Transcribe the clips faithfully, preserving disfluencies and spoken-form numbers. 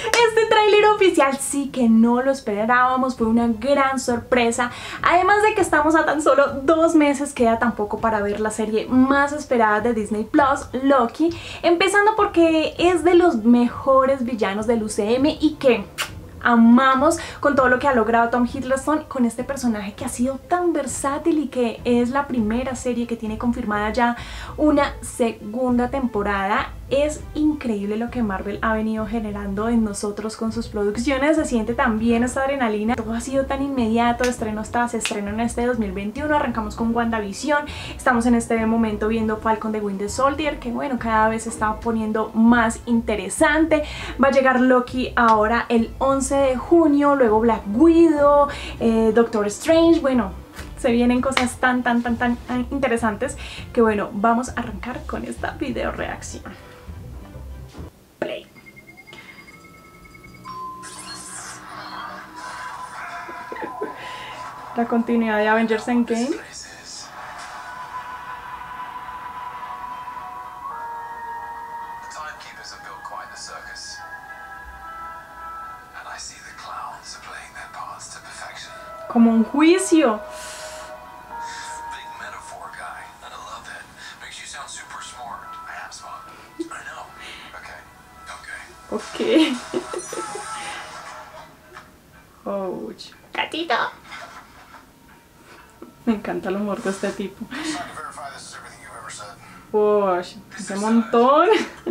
Este tráiler oficial sí que no lo esperábamos, fue una gran sorpresa. Además de que estamos a tan solo dos meses, queda tampoco para ver la serie más esperada de Disney Plus, Loki. Empezando porque es de los mejores villanos del U C M y que amamos con todo lo que ha logrado Tom Hiddleston con este personaje que ha sido tan versátil y que es la primera serie que tiene confirmada ya una segunda temporada. Es increíble lo que Marvel ha venido generando en nosotros con sus producciones, se siente también esta adrenalina, todo ha sido tan inmediato, estrenos tras estreno en este dos mil veintiuno, arrancamos con WandaVision, estamos en este momento viendo Falcon the Winter Soldier, que bueno, cada vez se está poniendo más interesante, va a llegar Loki ahora el once de junio, luego Black Widow, eh, Doctor Strange, bueno, se vienen cosas tan tan tan tan interesantes que bueno, vamos a arrancar con esta video reacción. Play. La continuidad de Avengers Endgame. Como un juicio. Ok. Oh, gatito. Me encanta el humor de este tipo. Wow, ese montón.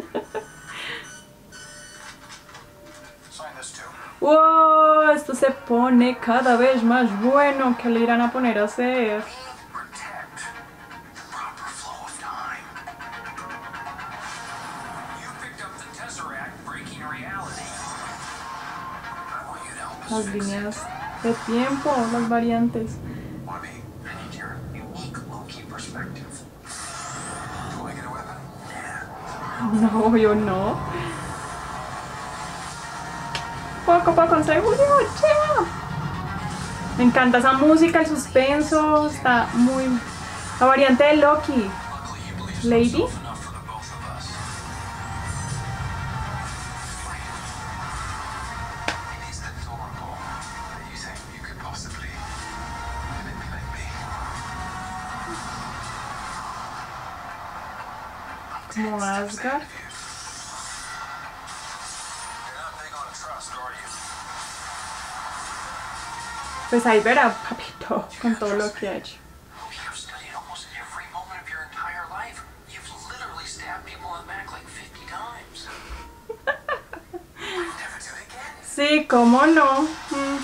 Wow, esto se pone cada vez más bueno. ¿Qué le irán a poner a hacer? Las líneas de tiempo, las variantes. No, yo no. Poco a poco, en segundo, chao. Me encanta esa música, el suspenso, está muy... La variante de Loki. Lady. Como Asgard. Pues ahí verá, papito, con todo lo que ha hecho. Sí, cómo no. Mm.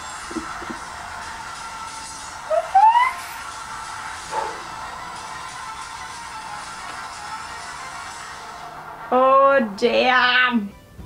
Oh, yeah.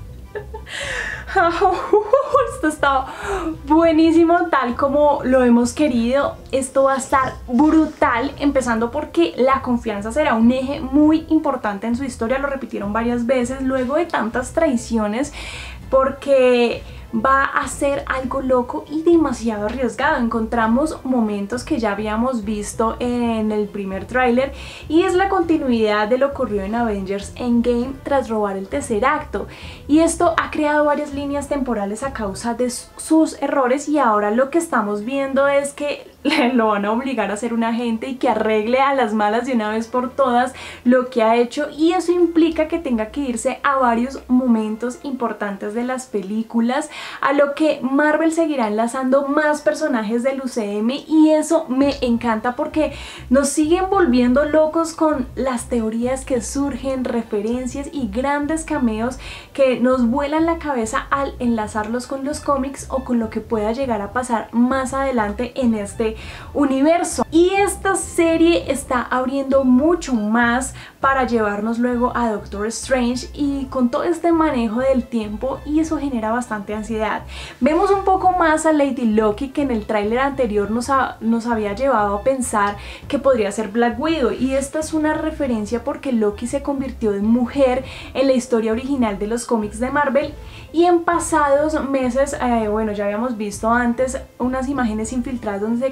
Esto está buenísimo, tal como lo hemos querido. Esto va a estar brutal, empezando porque la confianza será un eje muy importante en su historia. Lo repitieron varias veces luego de tantas traiciones, porque va a ser algo loco y demasiado arriesgado. Encontramos momentos que ya habíamos visto en el primer tráiler y es la continuidad de lo ocurrido en Avengers Endgame tras robar el tercer acto, y esto ha creado varias líneas temporales a causa de sus errores, y ahora lo que estamos viendo es que lo van a obligar a ser un agente y que arregle a las malas de una vez por todas lo que ha hecho, y eso implica que tenga que irse a varios momentos importantes de las películas, a lo que Marvel seguirá enlazando más personajes del U C M, y eso me encanta porque nos siguen volviendo locos con las teorías que surgen, referencias y grandes cameos que nos vuelan la cabeza al enlazarlos con los cómics o con lo que pueda llegar a pasar más adelante en este universo. Y esta serie está abriendo mucho más para llevarnos luego a Doctor Strange, y con todo este manejo del tiempo, y eso genera bastante ansiedad. Vemos un poco más a Lady Loki, que en el tráiler anterior nos, ha, nos había llevado a pensar que podría ser Black Widow, y esta es una referencia porque Loki se convirtió en mujer en la historia original de los cómics de Marvel, y en pasados meses, eh, bueno, ya habíamos visto antes unas imágenes infiltradas donde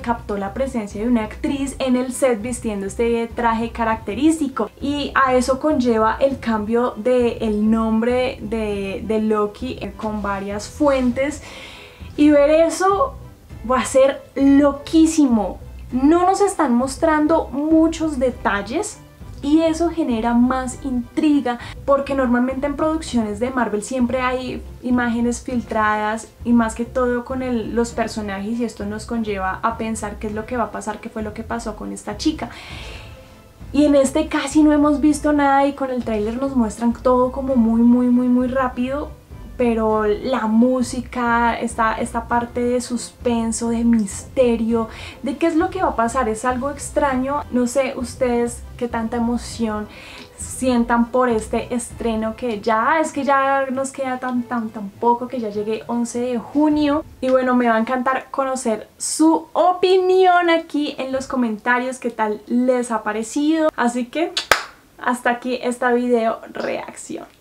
captó la presencia de una actriz en el set vistiendo este traje característico, y a eso conlleva el cambio del nombre de, de Loki eh, con varias fuentes, y ver eso va a ser loquísimo. No nos están mostrando muchos detalles y eso genera más intriga, porque normalmente en producciones de Marvel siempre hay imágenes filtradas y más que todo con el, los personajes, y esto nos conlleva a pensar qué es lo que va a pasar, qué fue lo que pasó con esta chica. Y en este casi no hemos visto nada y con el tráiler nos muestran todo como muy muy muy muy rápido, pero la música, esta, esta parte de suspenso, de misterio, de qué es lo que va a pasar, es algo extraño. No sé ustedes qué tanta emoción sientan por este estreno, que ya es que ya nos queda tan tan tan poco, que ya llegue once de junio. Y bueno, me va a encantar conocer su opinión aquí en los comentarios, qué tal les ha parecido. Así que hasta aquí esta video reacción.